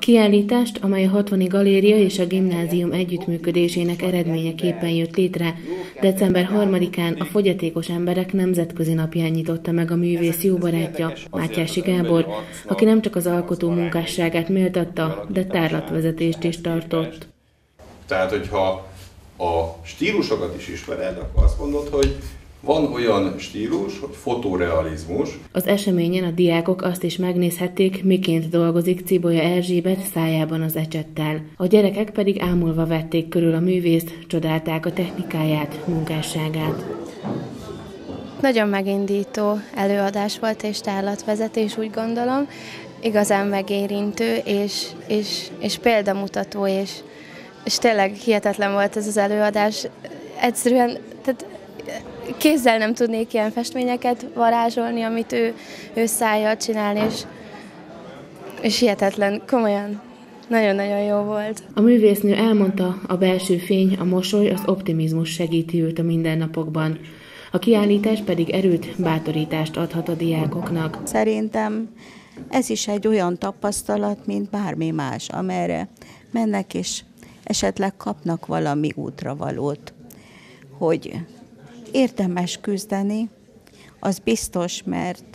kiállítást, amely a 60. Galéria és a gimnázium együttműködésének eredményeképpen jött létre, december 3-án a Fogyatékos Emberek Nemzetközi Napján nyitotta meg a művész jó barátja, Mátyási Gábor, aki nem csak az alkotó munkásságát méltatta, de tárlatvezetést is tartott. Tehát, hogyha a stílusokat is ismered, akkor azt mondod, hogy van olyan stílus, hogy fotorealizmus. Az eseményen a diákok azt is megnézhették, miként dolgozik Cibolya Erzsébet szájában az ecsettel. A gyerekek pedig ámulva vették körül a művészt, csodálták a technikáját, munkásságát. Nagyon megindító előadás volt és tárlatvezetés, úgy gondolom. Igazán megérintő és példamutató, és tényleg hihetetlen volt ez az előadás. Egyszerűen, tehát kézzel nem tudnék ilyen festményeket varázsolni, amit ő szájjal csinálni, és hihetetlen, komolyan, nagyon-nagyon jó volt. A művésznő elmondta, a belső fény, a mosoly, az optimizmus segíti őt a mindennapokban. A kiállítás pedig erőt, bátorítást adhat a diákoknak. Szerintem ez is egy olyan tapasztalat, mint bármi más, amerre mennek és esetleg kapnak valami útravalót, hogy érdemes küzdeni, az biztos,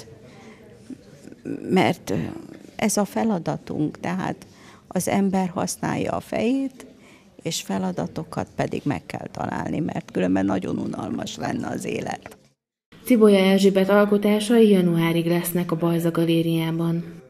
mert ez a feladatunk, tehát az ember használja a fejét, és feladatokat pedig meg kell találni, mert különben nagyon unalmas lenne az élet. Cibolya Erzsébet alkotásai januárig lesznek a Bajza Galériában.